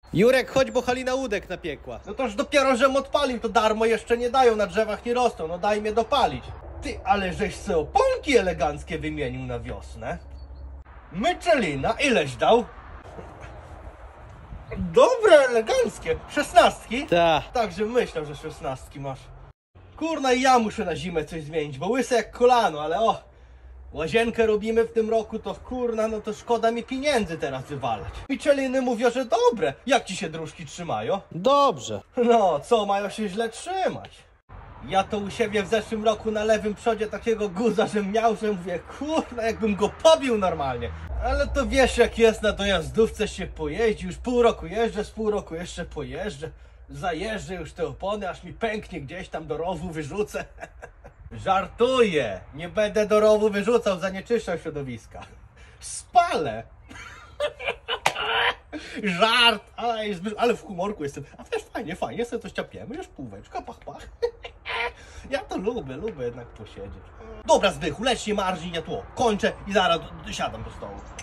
Jurek, chodź, bo Halina łódek napiekła. No toż dopiero, żem odpalił, to darmo jeszcze nie dają, na drzewach nie rosną, no daj mnie dopalić. Ty, ale żeś se oponki eleganckie wymienił na wiosnę. Michelina, ileś dał? Dobre, eleganckie. 16? Ta. Także myślę, że 16 masz. Kurna, i ja muszę na zimę coś zmienić, bo łyse jak kolano, ale o, łazienkę robimy w tym roku, to kurna, no to szkoda mi pieniędzy teraz wywalać. Micheliny mówią, że dobre. Jak ci się dróżki trzymają? Dobrze. No, co mają się źle trzymać? Ja to u siebie w zeszłym roku na lewym przodzie takiego guza, że miał, że mówię, kurna, jakbym go pobił normalnie. Ale to wiesz, jak jest, na dojazdówce się pojeździ, już pół roku jeżdżę, z pół roku jeszcze pojeżdżę. Zajeżdżę już te opony, aż mi pęknie gdzieś tam do rowu wyrzucę. Żartuję, nie będę do rowu wyrzucał, zanieczyszczał środowiska. Spalę. Żart, ale w humorku jestem. A też fajnie, sobie coś ciapiemy, już półeczka, pach. Ja to lubię jednak posiedzieć. Dobra, Zbychu, leć nie marź, ja tło. Kończę i zaraz siadam do stołu.